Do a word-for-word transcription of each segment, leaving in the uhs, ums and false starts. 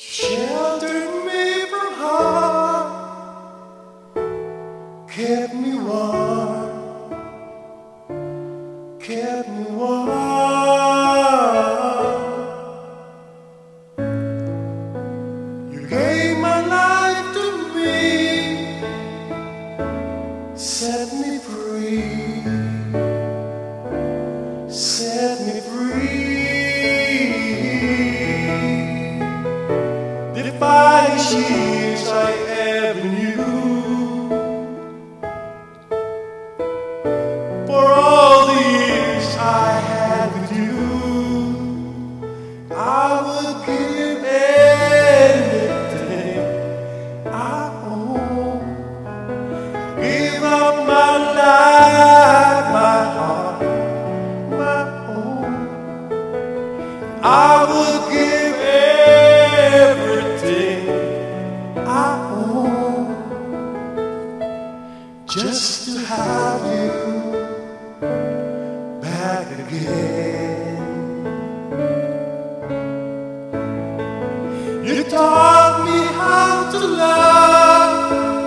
Sheltered me from harm, kept me warm, kept me warm. You gave my life to me, set me free, set me free. Five years I ever knew. For all the years I had with you, I would give anything I own. Give up my life, my heart, my own. I would give everything I own, just to have you back again. You taught me how to love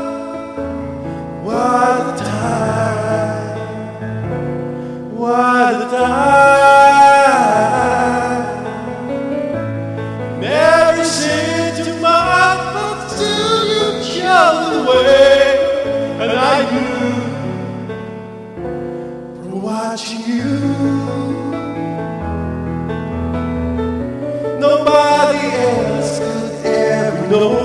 while the time, while the time never said to my but still you showed the way. And I knew from watching you, nobody else could ever know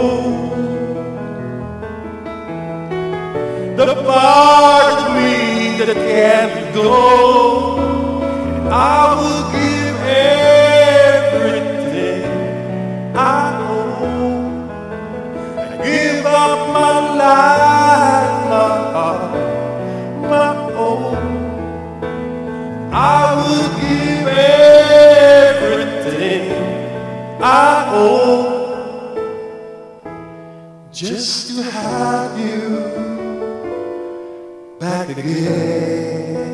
the part of me that can't go. I will give everything I own. I give up my life, my heart, my own. I would give everything I own, just to have you back again.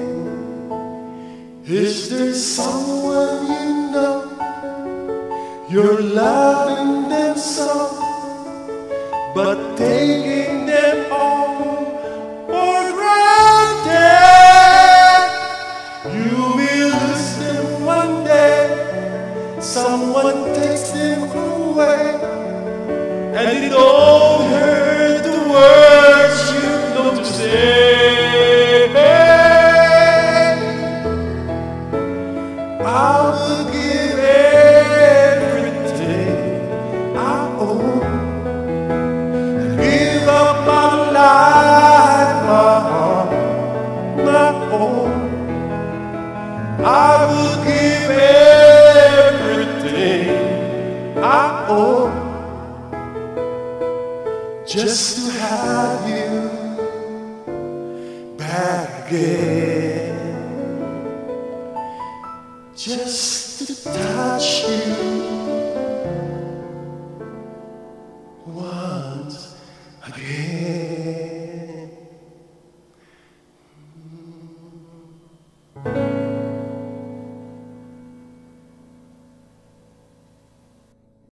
Is there someone you know you're loving them so, but taking them all for granted? You will lose them one day. Someone takes them away, and it don't hurt the words you know to say. I will give everything I own. Give up my life, my heart, my own. I will give everything I own, just to have you back again, just to touch you.